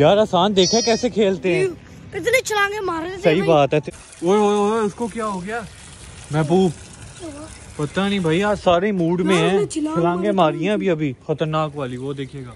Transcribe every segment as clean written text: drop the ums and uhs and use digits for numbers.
यार आसान देखा कैसे खेलते हैं, इतने छलांगे मार रहे थे। सही बात है। ओए ओए ओए उसको क्या हो गया महबूब? पता नहीं भाई, आज सारे मूड में हैं। छलांगे मारी हैं अभी अभी खतरनाक वाली, वो देखिएगा।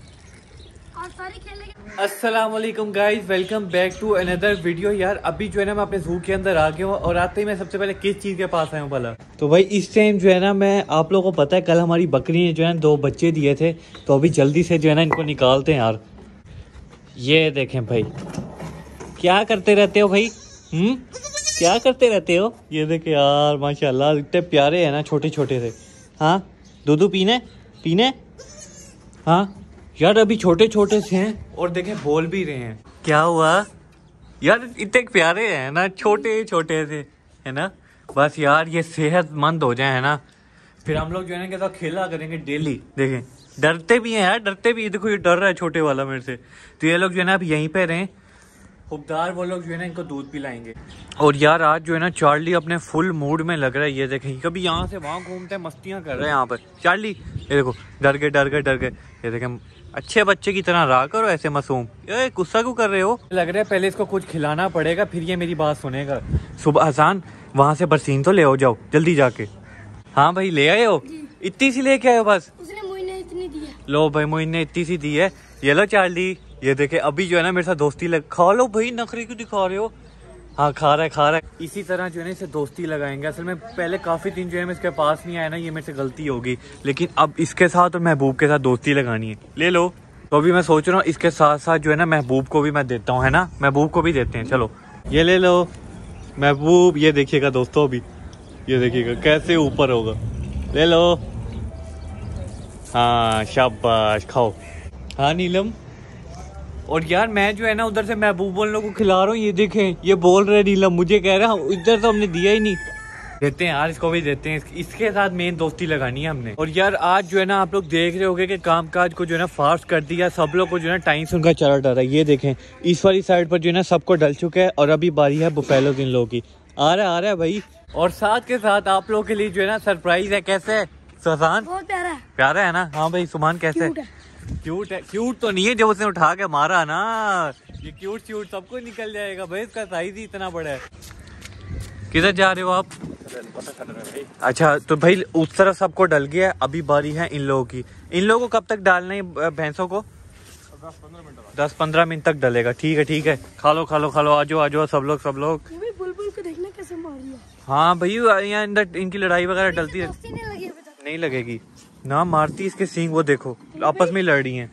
अस्सलाम वालेकुम guys, welcome back to another video. यार अभी जो है ना मैं अपने ज़ू के अंदर आ गया हूँ और आते ही मैं सबसे पहले किस चीज़ के पास आया हूँ भला? तो भाई इस टाइम जो है ना, मैं आप लोगों को पता है कल हमारी बकरी ने जो है 2 बच्चे दिए थे, तो अभी जल्दी से जो है ना इनको निकालते हैं यार। ये देखें भाई, क्या करते रहते हो भाई? क्या करते रहते हो? ये देखे यार माशाल्लाह इतने प्यारे हैं ना, छोटे छोटे से। हाँ दूध पीने पीने। हाँ यार अभी छोटे छोटे से हैं और देखें बोल भी रहे हैं। क्या हुआ यार, इतने प्यारे हैं ना, छोटे छोटे से है ना। बस यार ये सेहतमंद हो जाए है ना, फिर हम लोग जो है ना के साथ खेला करेंगे डेली। देखें डरते भी हैं यार, डरते भी। देखो ये डर रहा है छोटे वाला मेरे से, तो ये लोग जो है ना अब यहीं पे रहें। खुबदार वो लोग जो है ना इनको दूध पिलाएंगे। और यार आज जो है ना चार्ली अपने फुल मूड में लग रहा है। ये देखें कभी यहाँ से वहाँ घूमते हैं, मस्तियाँ कर रहे हैं यहाँ पर। चार्ली ये देखो डर गए डर गए डर गए। ये देखें अच्छे बच्चे की तरह रहा करो ऐसे मासूम। ये गुस्सा क्यों कर रहे हो? लग रहा है पहले इसको कुछ खिलाना पड़ेगा, फिर ये मेरी बात सुनेगा। सुबह हसन वहाँ से बरसीन तो ले आओ, जाओ जल्दी जाके। हाँ भाई ले आए हो? इतनी सी लेके आए हो? बस उसने मोइन ने इतनी दी है। लो भाई मोइन ने इतनी सी दी है। ये लो चार्ली, ये देखे अभी जो है ना मेरे साथ दोस्ती लग। खा लो भाई, नखरे क्यों दिखा रहे हो? हाँ खा रहा है खा रहा है। इसी तरह जो है ना इसे दोस्ती लगाएंगे। असल में पहले काफी दिन जो है मैं इसके पास नहीं आया ना, ये मेरे से गलती होगी, लेकिन अब इसके साथ और महबूब के साथ दोस्ती लगानी है। ले लो। तो अभी मैं सोच रहा हूँ इसके साथ साथ जो है ना महबूब को भी मैं देता हूँ, है ना। महबूब को भी देते हैं, चलो ये ले लो महबूब। ये देखिएगा दोस्तों, अभी ये देखिएगा कैसे ऊपर होगा। ले लो। हाँ शाबाश, खाओ। हाँ नीलम। और यार मैं जो है ना उधर से महबूब वालों को खिला रहा हूँ। ये देखें ये बोल रहे नीलम, मुझे कह रहा है इधर तो हमने दिया ही नहीं। देते हैं यार, इसको भी देते हैं। इसके साथ मेन दोस्ती लगानी है हमने। और यार आज जो है ना आप लोग देख रहे होंगे कि कामकाज को जो है ना फास्ट कर दिया। सब लोग को जो है ना टाइम से उनका चला डर रहा है। ये देखें इस वाली साइड पर जो है ना सबको डल चुका है और अभी बारी है बुफेलो इन लोगों की। आ रहा है भाई। और साथ के साथ आप लोगों के लिए जो है ना सरप्राइज है। कैसे है सुभान? बहुत प्यारा है। प्यारा है ना? हाँ भाई सुभान कैसे है? क्यूट है। क्यूट तो नहीं है, जब उसने उठा के मारा ना, ये क्यूट क्यूट सबको निकल जाएगा भाई, इसका साइज ही इतना बड़ा है। किधर जा रहे हो आप? अच्छा तो भाई उस तरफ सबको डल गया, अभी बारी है इन लोगों की। इन लोगों को कब तक डालना है भैंसों को? 10-15 मिनट तक डलेगा। ठीक है ठीक है, खा लो खा लो खा लो। आजो आजो सब लोग सब लोग। बुलबुल को देखना कैसे मार रही है। हाँ भाई यहाँ अंदर इनकी लड़ाई वगैरह डलती है। नहीं लगेगी ना, मारती इसके सींग। वो देखो आपस में लड़ रही हैं।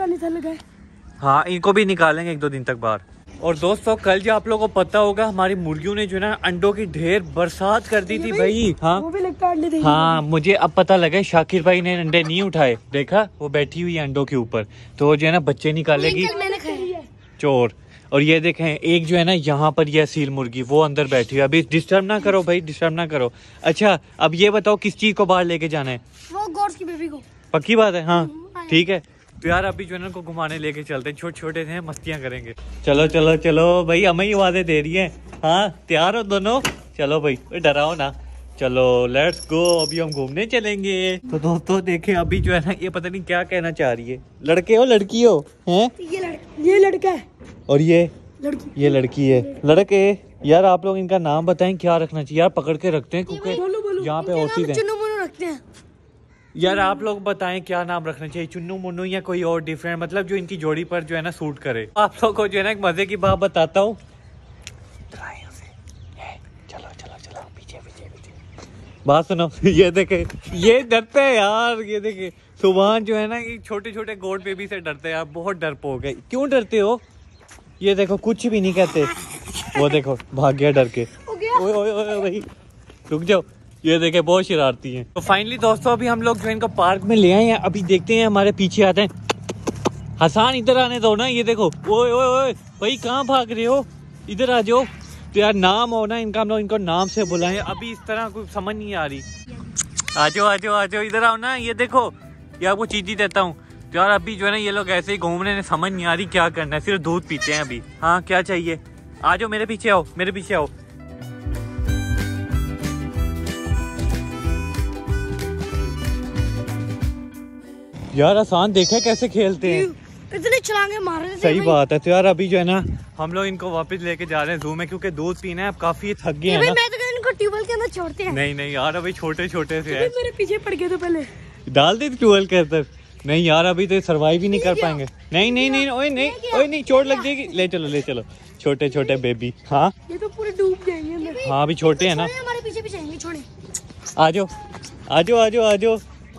हाँ इनको भी निकालेंगे 1-2 दिन तक बाहर। और दोस्तों कल जो आप लोगों को पता होगा हमारी मुर्गियों ने जो है ना अंडों की ढेर बरसात कर दी थी भाई। हाँ वो भी लगता है अंडे देगी। हाँ मुझे अब पता लगा शाकिर भाई ने अंडे नहीं उठाए। देखा वो बैठी हुई है अंडों के ऊपर, तो जो है ना बच्चे निकालेगी चोर। और ये देखें एक जो है ना यहाँ पर ये सील मुर्गी वो अंदर बैठी है। अभी डिस्टर्ब ना करो भाई, डिस्टर्ब ना करो। अच्छा अब ये बताओ किस चीज को बाहर लेके जाना है? वो गोट्स की बेबी को। पक्की बात है? हाँ ठीक है। तो यार अभी जो है ना को घुमाने लेके चलते हैं। छोटे छोटे से मस्तियाँ करेंगे। चलो चलो चलो भाई, हमें ही आवाजें दे रही है। हाँ तैयार हो दोनों? चलो भाई डराओ ना, चलो लेट्स गो। अभी हम घूमने चलेंगे। तो दोस्तों देखें अभी जो है ना ये पता नहीं क्या कहना चाह रही है। लड़के हो लड़की हो? हैं ये लड़का है और ये लड़की। ये लड़की है। लड़के यार आप लोग इनका नाम बताएं क्या रखना चाहिए? यार पकड़ के रखते हैं क्योंकि यहाँ पे और चीजें रखते हैं। यार आप लोग बताएं क्या नाम रखना चाहिए? चुन्नू मुन्नू या कोई और डिफरेंट, मतलब जो इनकी जोड़ी पर जो है ना सूट करे। आप लोग को जो है ना एक मजे की बात बताता हूँ। चलो चलो चलो पीछे पीछे पीछे बात सुनो। ये देखे ये डरते हैं यार। ये देखे सुभान जो है ना ये छोटे छोटे गोट बेबी से डरते हैं यार, बहुत डरपोक है। क्यों डरते हो? ये देखो कुछ भी नहीं कहते। वो देखो भाग गया डर के। ओए ओए ओए भाई रुक जाओ। ये देखे बहुत शरारती हैं। तो फाइनली दोस्तों अभी हम लोग जो इनको पार्क में ले आए हैं। अभी देखते हैं हमारे पीछे आते हैं। हसन इधर आने दो ना। ये देखो ओए ओए ओए भाई कहाँ भाग रहे हो? इधर आ जाओ। तो यार नाम हो ना इनका, हम लोग इनको नाम से बुलाएं। अभी इस तरह कोई समझ नहीं आ रही। आ जाओ आ जाओ आ जाओ, इधर आओ ना। ये देखो ये आपको चीज़ी देता हूँ। तो यार अभी जो है ना ये लोग ऐसे ही घूम रहे हैं, समझ नहीं आ रही क्या करना है, सिर्फ दूध पीते हैं अभी। हाँ क्या चाहिए? आ जाओ मेरे पीछे आओ, मेरे पीछे आओ। यार आसान देखा कैसे खेलते हैं। इतने छलांगे मार रहे थे। सही बात है। तो यार अभी जो है ना हम लोग इनको वापस लेके जा रहे हैं जू में, क्योंकि दूध पीना है, अब काफी थक गए हैं ना। मैं तो कहता इनको ट्यूबवेल के अंदर छोड़ते हैं। नहीं यार अभी छोटे छोटे से है, मेरे पीछे पड़ गए थे पहले। डाल दे ट्यूबवेल के अंदर। नहीं यार अभी तो सर्वाइव ही नहीं कर पाएंगे। नहीं ओए नहीं चोट लग जाएगी। ले चलो छोटे छोटे बेबी। हाँ ये तो पूरे डूब जाएंगे अंदर। हाँ अभी छोटे हैं ना। हमारे पीछे पीछे आएंगे, छोड़े। आ जाओ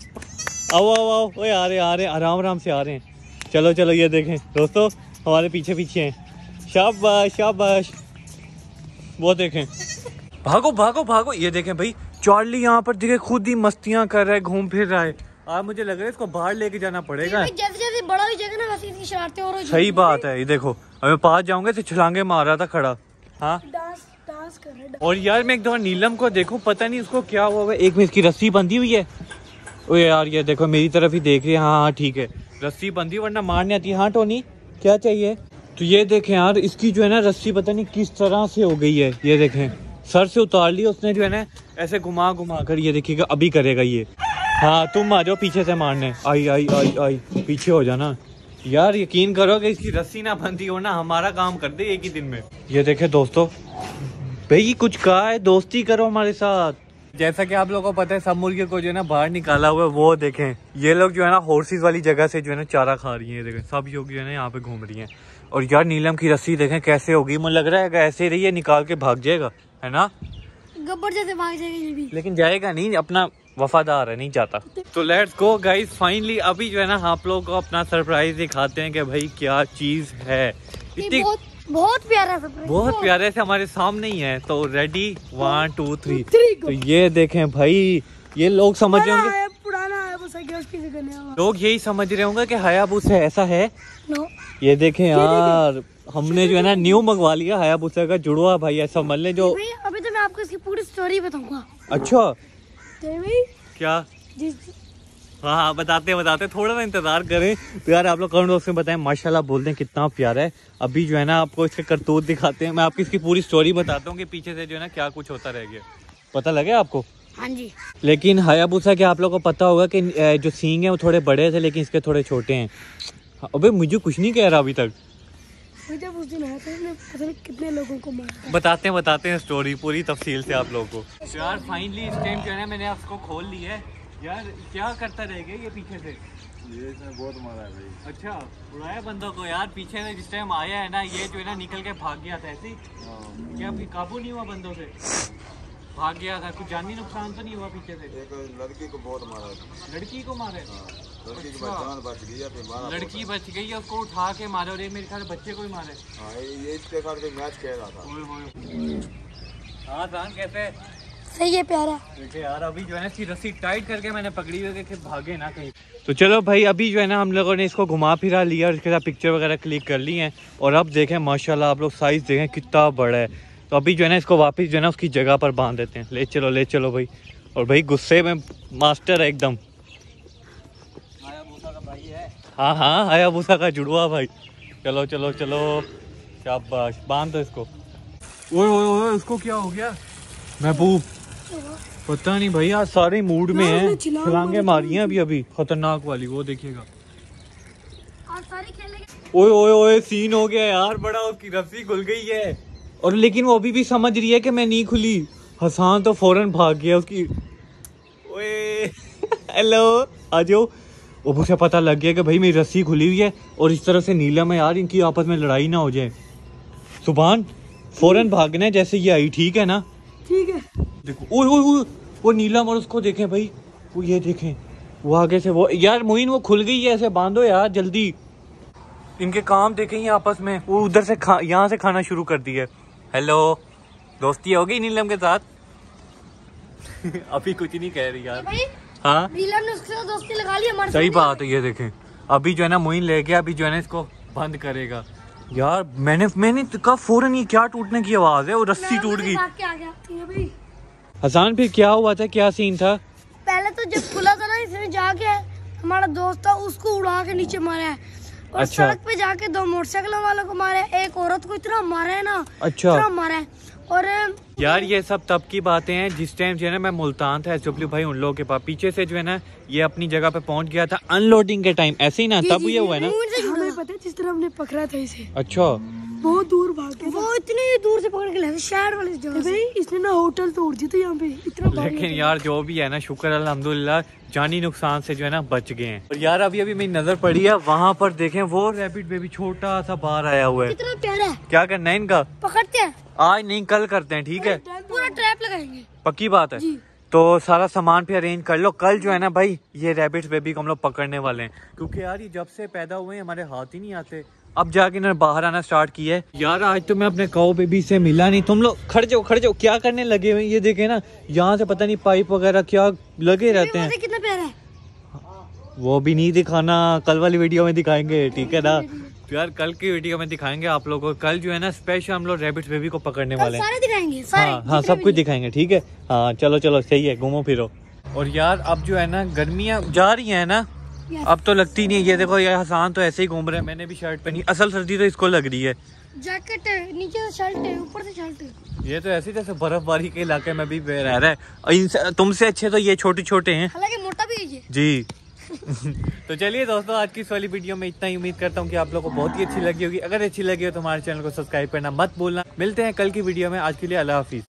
आओ ओए आ रहे आराम से आ रहे हैं। चलो ये देखें दोस्तों हमारे पीछे हैं। शाबाश वो देखें। भागो ये देखें भाई, चार्ली यहाँ पर देखे खुद ही मस्तियाँ कर रहा है, घूम फिर रहा है। आज मुझे लग रहा है इसको बाहर लेके जाना पड़ेगा। जैसे बड़ा हो जाएगा ना वैसे इसकी शरारतें और हो जाएंगी। सही बात है। ये देखो हमें पास जाऊंगे तो छलांगे मार रहा था खड़ा। हाँ डांस कर रहा है। और यार मैं एक दफा नीलम को देखूं, पता नहीं उसको क्या हुआ है। एक में इसकी रस्सी बंधी हुई है। ओ यार ये देखो मेरी तरफ ही देख रही है। हाँ ठीक है, रस्सी बंधी वरना मारने आती है। हाँ टोनी क्या चाहिए? तो ये देखें यार इसकी जो है ना रस्सी पता नहीं किस तरह से हो गई है। ये देखें सर से उतार ली उसने जो है ना, ऐसे घुमा कर। ये देखिएगा अभी करेगा ये। हाँ तुम आ जाओ पीछे से मारने। आई पीछे हो जाना। यार यकीन करो कि इसकी रस्सी ना बंधी हो ना, हमारा काम कर दे एक ही दिन में। ये देखे दोस्तों भाई कुछ कहा है, दोस्ती करो हमारे साथ। जैसा कि आप लोगों को पता है सब मुर्गे को जो है ना बाहर निकाला हुआ है। वो देखें ये लोग जो है ना हॉर्सेस वाली जगह से जो है ना चारा खा रही है। देखें सब लोग जो है ना यहाँ पे घूम रही हैं। और यार नीलम की रस्सी देखें कैसे होगी। मुझे लग रहा है ऐसे रही है निकाल के भाग जाएगा, है ना? गब्बर जैसे भाग जाएगा ये भी। लेकिन जाएगा नहीं, अपना वफादार है, नहीं जाता। तो लेट्स गो गाइस, फाइनली अभी जो है ना आप लोगों को अपना सरप्राइज दिखाते हैं कि भाई क्या चीज है। इतनी बहुत प्यारा सरप्राइज, बहुत प्यारे से हमारे सामने ही है। तो रेडी 1 2 3। तो ये देखें भाई, ये लोग समझ रहे होंगे पुराना है, लोग यही समझ रहे होंगे कि हायाबुसा ऐसा है। नो ये देखें यार हमने जो है ना न्यू मंगवा लिया हायाबुसा का जुड़वा भाई, ऐसा मान ले जो। अभी तो मैं आपको इसकी पूरी स्टोरी बताऊंगा। अच्छा क्या? जिस हाँ बताते थोड़ा सा इंतजार करें। तो यार आप लोग कमेंट बॉक्स में बताएं माशाल्लाह बोल दें कितना प्यारा है। अभी जो है ना आपको इसके करतूत दिखाते हैं। मैं आपकी इसकी पूरी स्टोरी बताता हूँ कि पीछे से जो है ना क्या कुछ होता रह गया। पता लगे आपको? हाँ जी। लेकिन हायाबुसा के आप लोगों को पता होगा कि जो सींग है वो थोड़े बड़े थे लेकिन इसके थोड़े छोटे हैं। अबे मुझे कुछ नहीं कह रहा अभी तक। जब उस दिन आया था पता नहीं कितने लोगों को मारा। बताते हैं स्टोरी पूरी तफसील से आप लोगों को। तो यार फाइनली इस टाइम जो है ना मैंने आपको खोल ली है। यार क्या करता रह गया ये पीछे से? ये इसने बहुत मारा है भाई। अच्छा उड़ाया बंदों को। यार पीछे से जिस टाइम आया है ना ये जो है ना निकल के भाग गया था ऐसे ही। क्या अभी काबू नहीं हुआ बंदों से? भाग गया था। कुछ जानी नुकसान तो नहीं हुआ पीछे से? एक लड़की को बहुत मारा है। लड़की को मारे? लड़की की जान बच गई है, फिर मारा। लड़की बच गई है, उसको उठा के मारे। और ये मेरे ख्याल बच्चे को ही मारे। हाँ ये इसके साथ कोई मैच खेल रहा था। हाँ जान कैसे? सही है प्यारा। देखिए यार अभी जो है ना इसकी रस्सी टाइट करके मैंने पकड़ी हुई है कि भागे ना कहीं। तो चलो भाई अभी जो है ना हम लोगों ने इसको घुमा फिरा लिया और इसके साथ पिक्चर वगैरह क्लिक कर ली है। और अब देखें माशाल्लाह आप लोग साइज देखें कितना बड़ा है। तो अभी जो है ना इसको वापस जो है ना उसकी जगह पर बांध देते हैं। ले चलो भाई। और भाई गुस्से में मास्टर है एकदम। हायाबुसा का भाई है। हाँ हायाबुसा का जुड़वा भाई। चलो शाबाश बांध दो इसको। ओए उसको क्या हो गया? महबूब पता नहीं भाई आज सारे मूड में है। छलांगे मारी हैं अभी खतरनाक वाली। वो देखिएगा ओए सीन हो गया यार बड़ा। उसकी रस्सी खुल गई है और लेकिन वो अभी भी समझ रही है कि मैं नहीं खुली। हसन तो फौरन भाग गया उसकी। ओए हेलो आ जाओ। अब से पता लग गया कि भाई मेरी रस्सी खुली हुई है और इस तरह से नीलम है यार, इनकी आपस में लड़ाई ना हो जाए। सुभान फौरन भागना है जैसे ये आई, ठीक है ना? ठीक है। देखो ओए वो नीलम और उसको देखें भाई। वो ये देखें वो आगे से वो यार मोइन वो खुल गई है। ऐसे बांधो यार जल्दी। इनके काम देखें ये आपस में। वो उधर से यहाँ से खाना शुरू कर दी है। हेलो दोस्ती हो गई नीलम के साथ? अभी कुछ नहीं कह रही यार। हाँ नीलम ने उसके साथ दोस्ती लगा ली हमारे। सही बात है। ये देखें अभी जो है ना मोइन ले गया, अभी जो है ना इसको बंद करेगा। यार मैंने कहा फौरन ये क्या टूटने की आवाज है? वो रस्सी टूट गई। हसन फिर क्या हुआ था, क्या सीन था? पहले तो जब खुला था ना इसने जाके हमारा दोस्त था उसको उड़ा के नीचे मारा है। और अच्छा। सड़क पे जाके 2 मोटरसाइकिल वालों को मारा है। एक औरत को इतना मारा है ना। अच्छा इतना मारा है। और यार ये सब तब की बातें हैं जिस टाइम जो है ना मैं मुल्तान था एसडब्ल्यू भाई उन लोगों के पास। पीछे से जो है ना ये अपनी जगह पे पहुंच गया था अनलोडिंग के टाइम। ऐसे ही ना तब ये हुआ है ना? पता है जिस तरह हमने पकड़ा था इसे, अच्छा बहुत दूर भाग के, वो इतनी दूर से पकड़ के लाए शहर वाले जगह से। इसने ना होटल तोड़ दी थी यहाँ पे, इतना लेकिन यार जो भी है ना, शुक्र अल्हम्दुलिल्लाह जानी नुकसान से जो है ना बच गए हैं। और यार अभी मेरी नजर पड़ी है वहाँ पर, देखें वो रैबिट बेबी छोटा सा बाहर आया हुआ है। कितना प्यारा है। क्या करना है इनका? पकड़ते हैं आज नहीं कल करते हैं, ठीक है? पूरा ट्रैप लगाएंगे। पक्की बात है। तो सारा सामान पे अरेंज कर लो, कल जो है ना भाई ये रैबिट्स बेबी को हम लोग पकड़ने वाले हैं, क्योंकि यार ये जब से पैदा हुए हमारे हाथ ही नहीं आते। अब जाके इन्होंने बाहर आना स्टार्ट किया है। यार आज तो मैं अपने काऊ बेबी से मिला नहीं। तुम लोग खड़ जाओ, क्या करने लगे हुए? ये देखे ना, यहाँ से पता नहीं पाइप वगैरह क्या लगे रहते हैं। कितना प्यारा है। वो भी नहीं दिखाना, कल वाली वीडियो में दिखाएंगे, ठीक है ना? तो यार कल की वीडियो में दिखाएंगे आप लोगों को। कल जो है ना स्पेशल हम लोग रैबिट बेबी को पकड़ने वाले हैं। सारे दिखाएंगे, सारे, हाँ सब कुछ दिखाएंगे, ठीक है? हाँ चलो सही है, घूमो फिरो। और यार अब जो है ना गर्मियाँ जा रही है ना, अब तो लगती नहीं है। ये देखो, ये हसान तो ऐसे ही घूम रहे हैं, मैंने भी शर्ट पहनी। असल सर्दी तो इसको लग रही है। जैकेट है, नीचे से शर्ट है, ऊपर से शर्ट है। ये तो ऐसे जैसे बर्फबारी के इलाके में भी रह रहा है। और इनसे तुमसे अच्छे तो ये छोटे हैं। हालांकि मोटा भी है ये। जी तो चलिए दोस्तों, आज की इस वाली वीडियो में इतना ही। उम्मीद करता हूँ कि आप लोगों को बहुत ही अच्छी लगी होगी। अगर अच्छी लगी हो तो हमारे चैनल को सब्सक्राइब करना मत भूलना। मिलते हैं कल की वीडियो में, आज के लिए अल्लाह हाफिज।